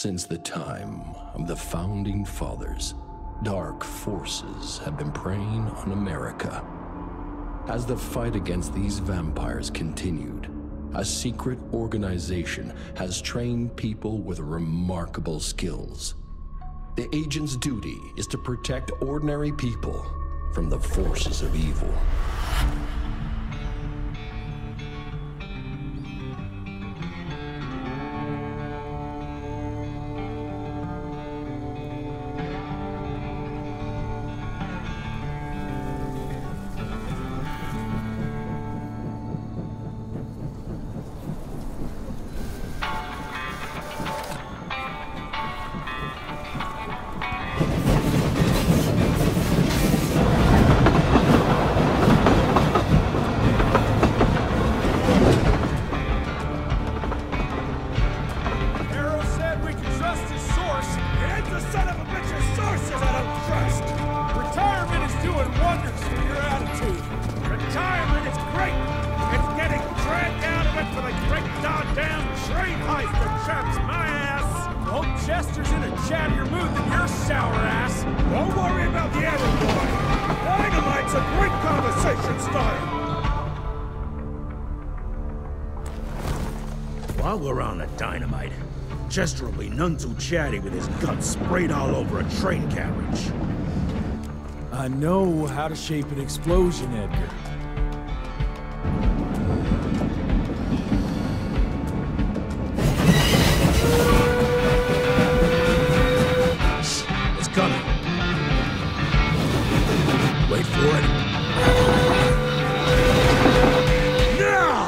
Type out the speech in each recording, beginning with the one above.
Since the time of the Founding Fathers, dark forces have been preying on America. As the fight against these vampires continued, a secret organization has trained people with remarkable skills. The agent's duty is to protect ordinary people from the forces of evil. Chester's in a chattier mood than your sour ass. Don't worry about the other boy. Dynamite's a great conversation starter. While we're on the dynamite, Chester will be none too chatty with his guts sprayed all over a train carriage. I know how to shape an explosion, Edgar. Wait for it. Now!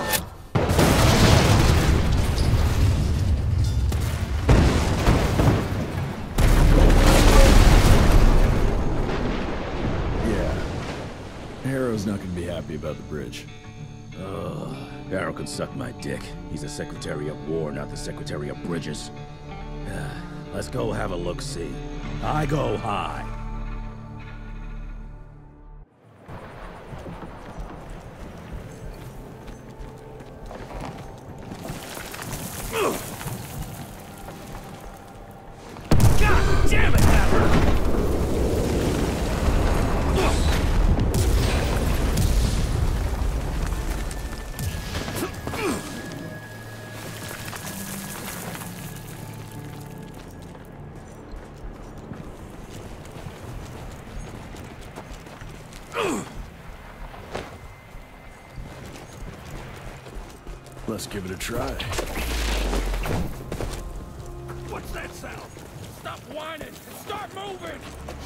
Yeah. Harrow's not gonna be happy about the bridge. Harrow can suck my dick. He's the Secretary of War, not the Secretary of Bridges. Let's go have a look-see. I go high. God damn it, that hurt! Let's give it a try. What's that sound? Stop whining and start moving!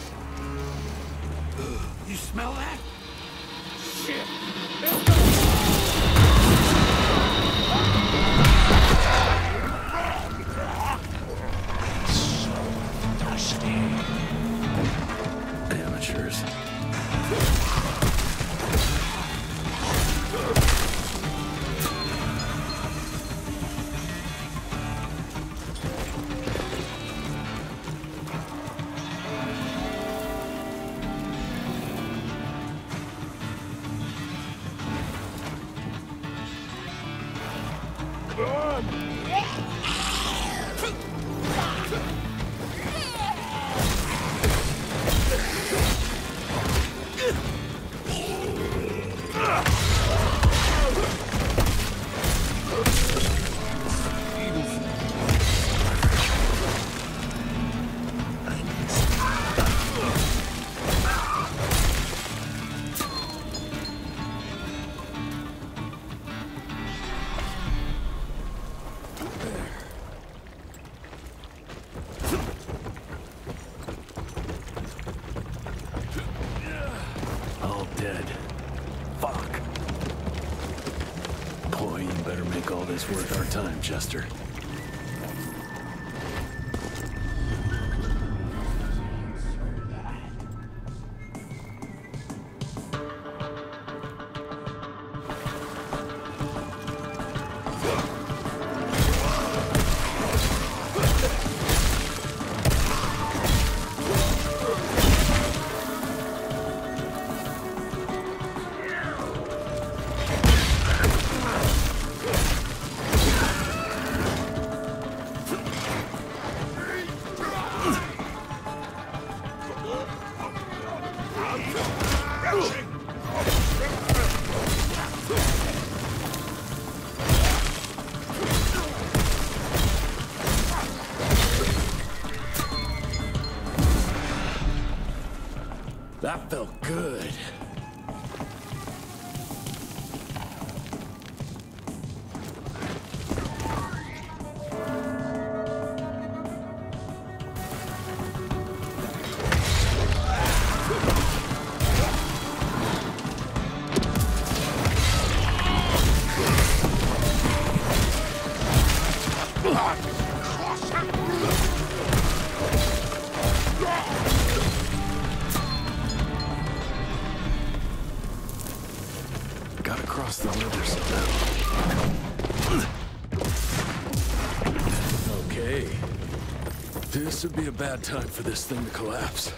You smell that? Shit! Let's go! So dusty. Amateurs. All dead. Fuck. Boy, you better make all this worth our time, Chester. That felt good. Gotta cross the river somehow. Okay. This would be a bad time for this thing to collapse.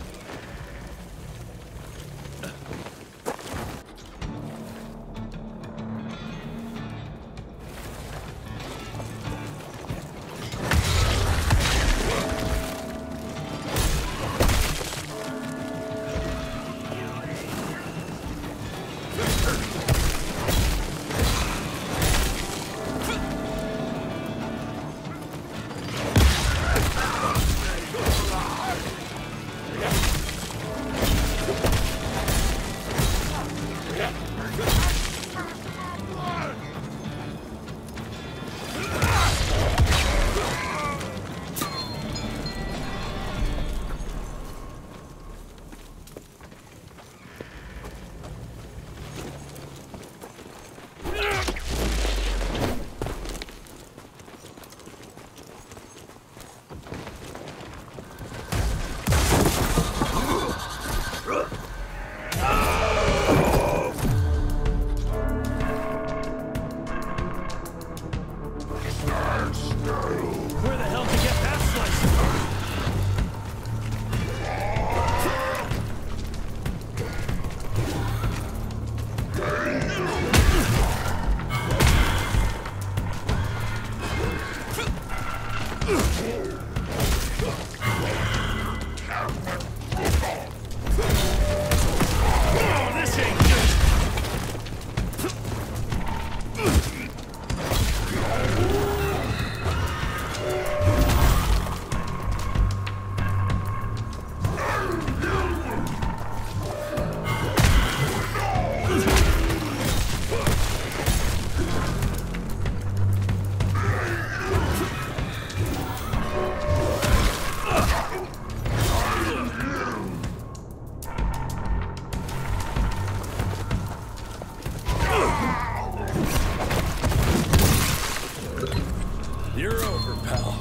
Where the hell did you get that slice? You're over, pal.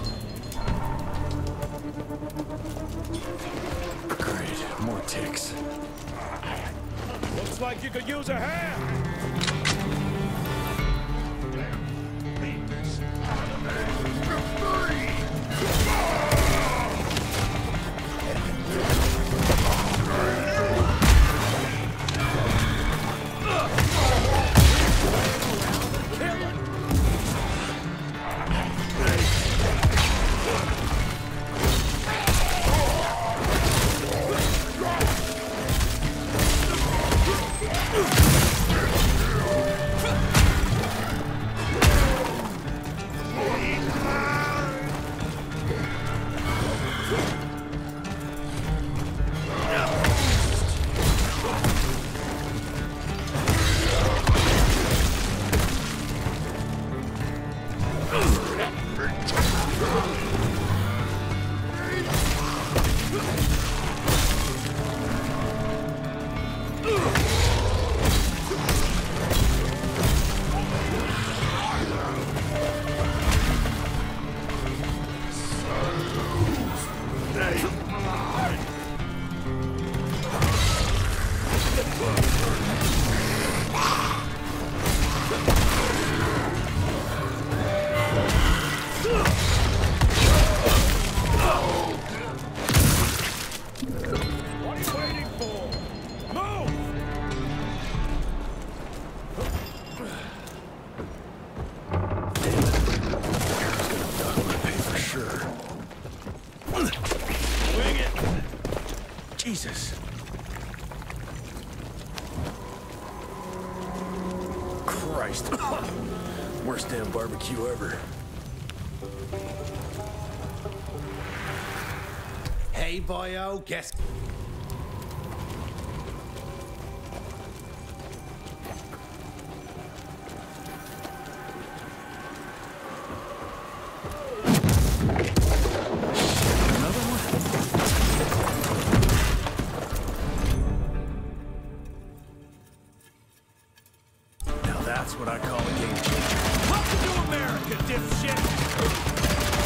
Great, more ticks. Looks like you could use a hand. Jesus. Christ. Worst damn barbecue ever. Hey, boyo, guess... I call a game changer. Welcome to America, dipshit!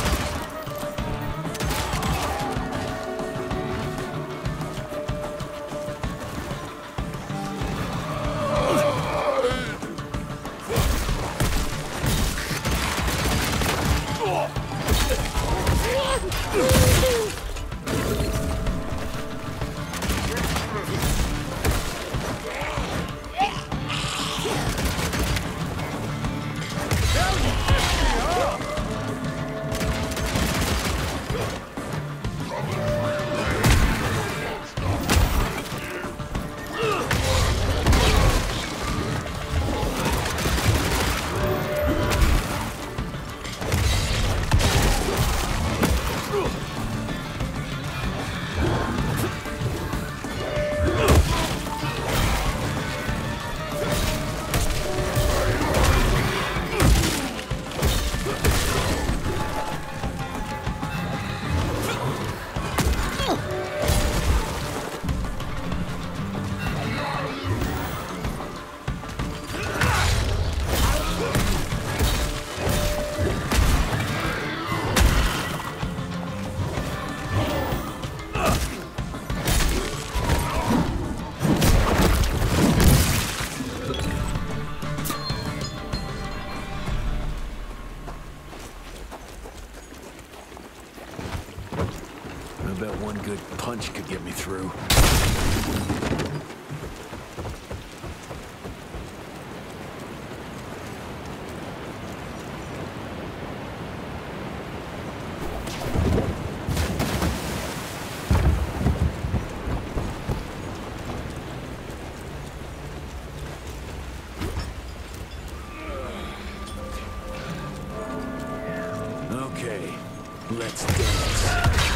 I bet one good punch could get me through. Okay, let's dance.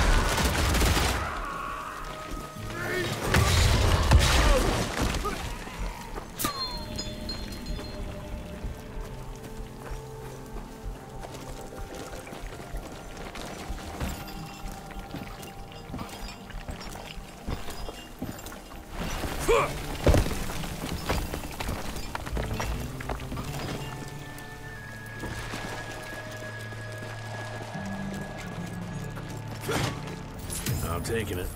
I'm taking it.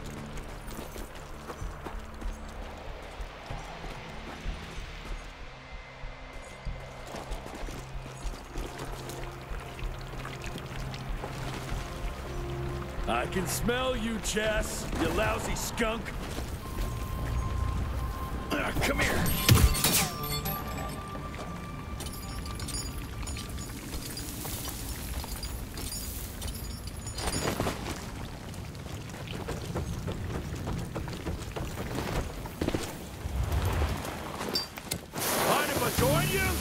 I can smell you, Chess, you lousy skunk. Come here. Mind if I join you?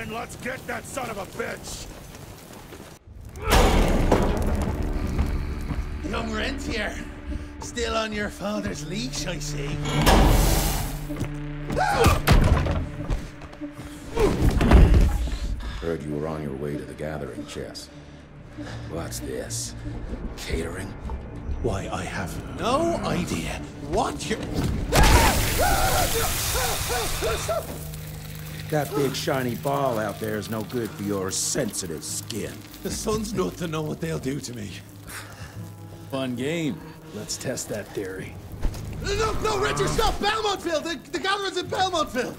Then let's get that son of a bitch! Young Rentier, still on your father's leash, I see. Heard you were on your way to the gathering, Chess. What's this? Catering? Why, I have no idea what you're... That big shiny ball out there is no good for your sensitive skin. The sun's not to know what they'll do to me. Fun game. Let's test that theory. No, Richard, stop! Belmontville! The gathering's in Belmontville!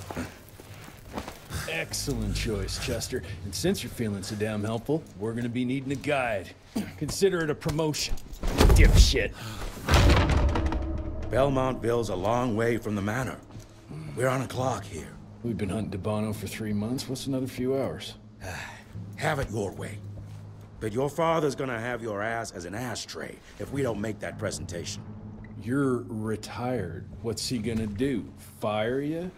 Excellent choice, Chester. And since you're feeling so damn helpful, we're gonna be needing a guide. Consider it a promotion. Dipshit. Belmontville's a long way from the manor. We're on a clock here. We've been hunting Debano for 3 months. What's another few hours? Have it your way. But your father's gonna have your ass as an ashtray if we don't make that presentation. You're retired. What's he gonna do? Fire you?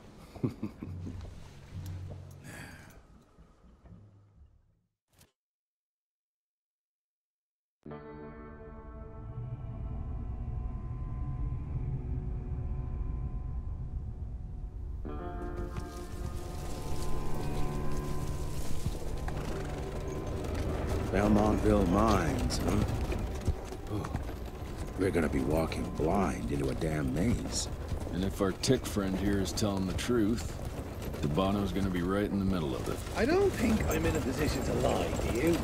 Belmontville Mines, huh? Oh, we're gonna be walking blind into a damn maze. And if our tick friend here is telling the truth, Debano's gonna be right in the middle of it. I don't think I'm in a position to lie, do you?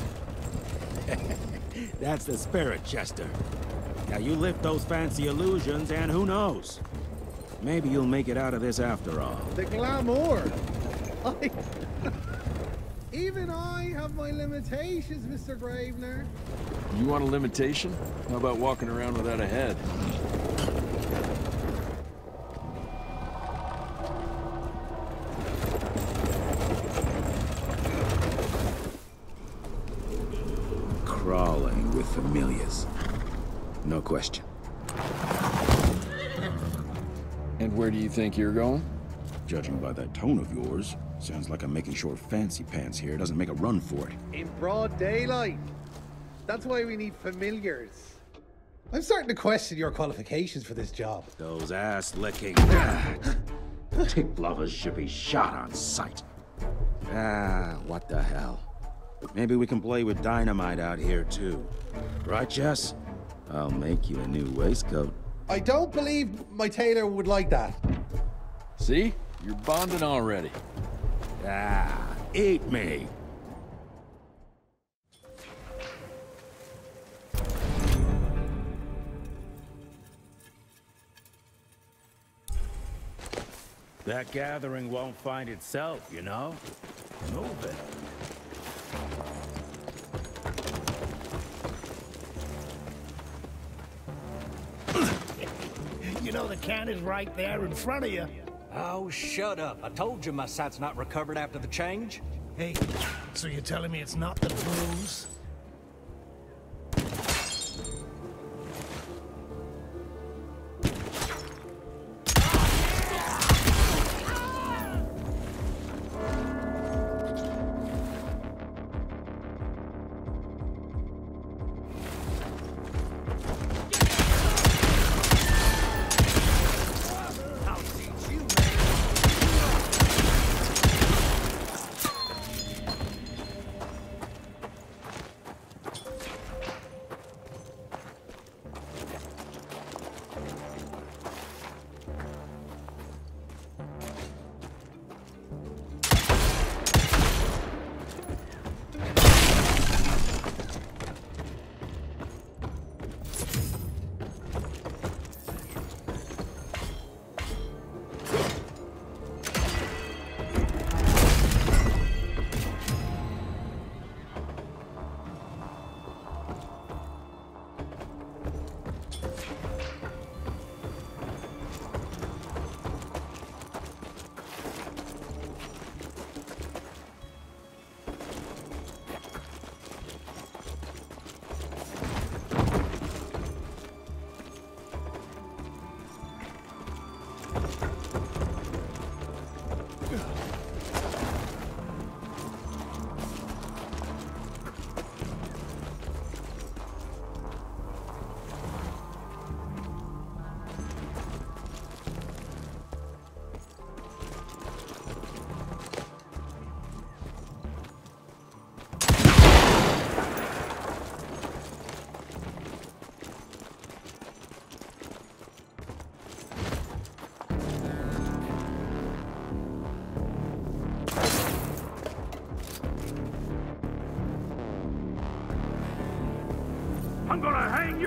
That's the spirit, Chester. Now you lift those fancy illusions and who knows? Maybe you'll make it out of this after all. The glamour! Even I have my limitations, Mr. Gravener. You want a limitation? How about walking around without a head? Crawling with familiars. No question. And where do you think you're going? Judging by that tone of yours, sounds like I'm making sure Fancy Pants here doesn't make a run for it. In broad daylight. That's why we need familiars. I'm starting to question your qualifications for this job. Those ass-licking tick lovers should be shot on sight. What the hell? Maybe we can play with dynamite out here, too. Right, Jess? I'll make you a new waistcoat. I don't believe my tailor would like that. See? You're bonding already. Eat me! That gathering won't find itself, you know? Move it. You know the can is right there in front of you. Oh, shut up. I told you my sight's not recovered after the change. Hey, so you're telling me it's not the booze?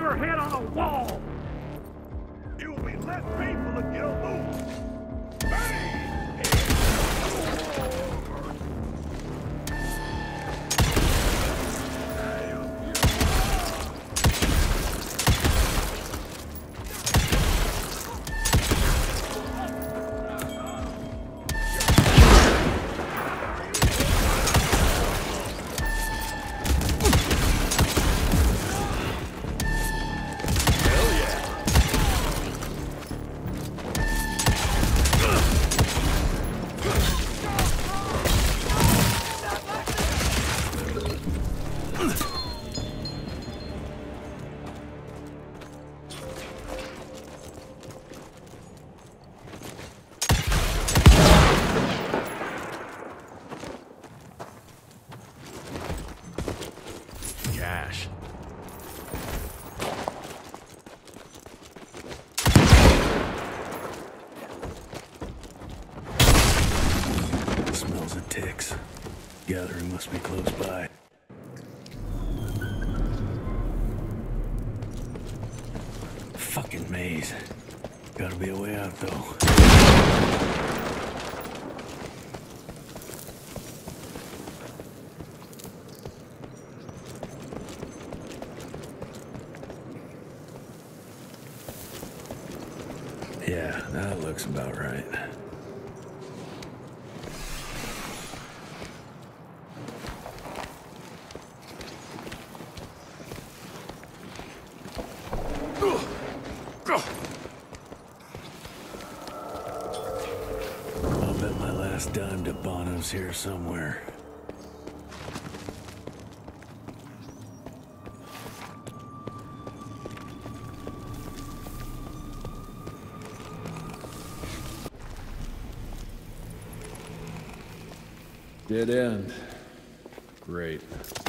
your head on a wall! It will be less painful to get a move! Bang! Cash. Smells of ticks. Gathering must be close by. Fucking maze. Gotta be a way out, though. Yeah, that looks about right. I'll bet my last dime to Bono's here somewhere. Dead end. Great.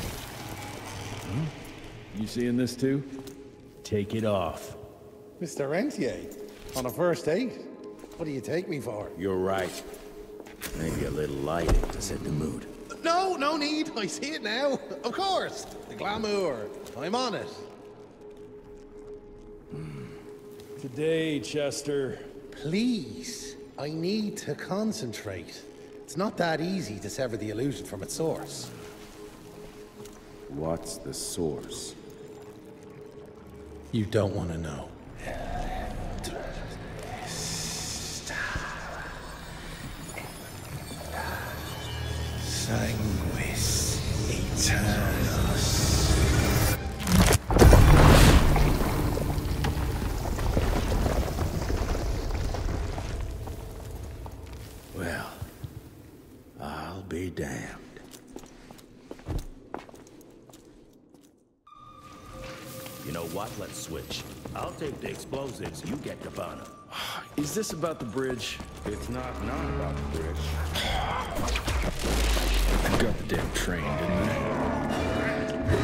You seeing this too? Take it off. Mr. Rentier, on a first date? What do you take me for? You're right. Maybe a little lighting to set the mood. No, no need. I see it now. Of course. The glamour. I'm on it. Today, Chester. Please, I need to concentrate. It's not that easy to sever the illusion from its source. What's the source? You don't want to know. Sanguis Eternus. Well, I'll be damned. You know what? Let's switch. I'll take the explosives, you get Cabana. Is this about the bridge? It's not about the bridge. Got the damn train, didn't they?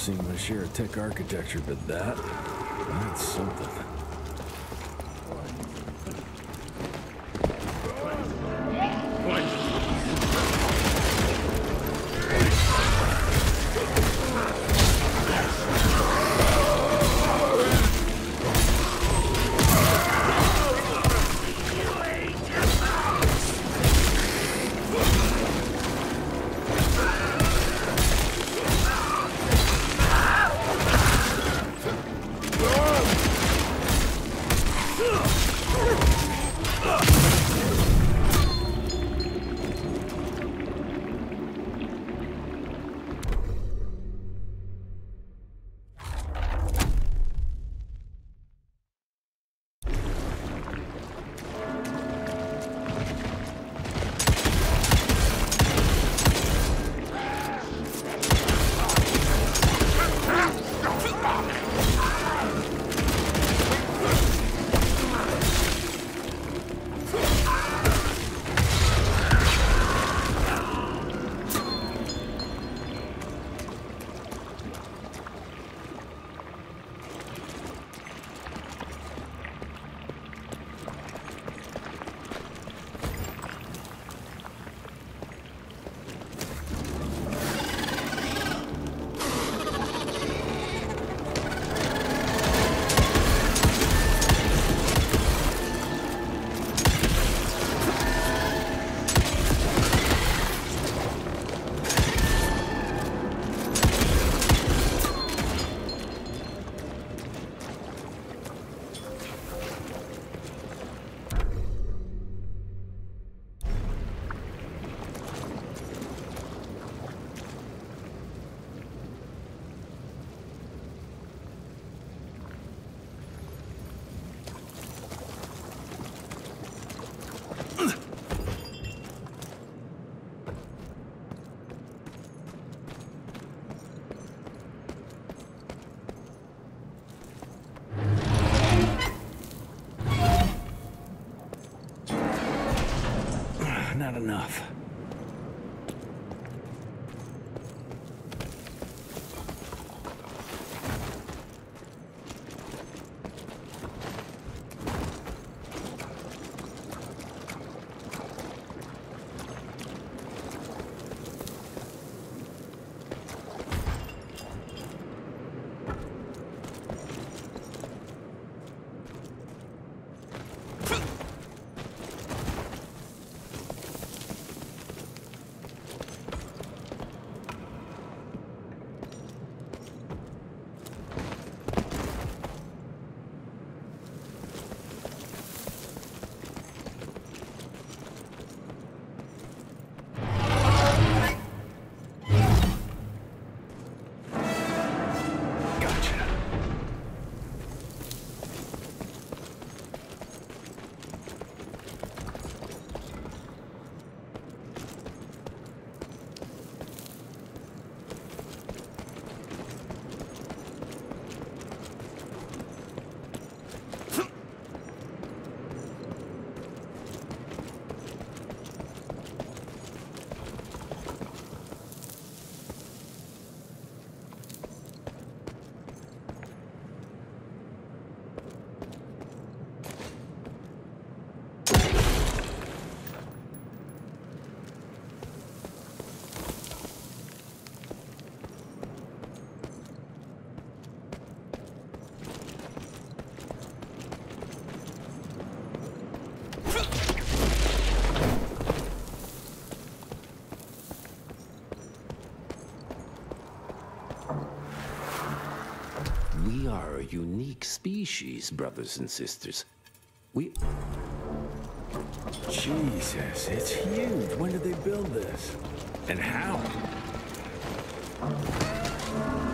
seen my share of tech architecture, but that's something. Not enough. We are a unique species, brothers and sisters. Jesus, it's huge. When did they build this? And how?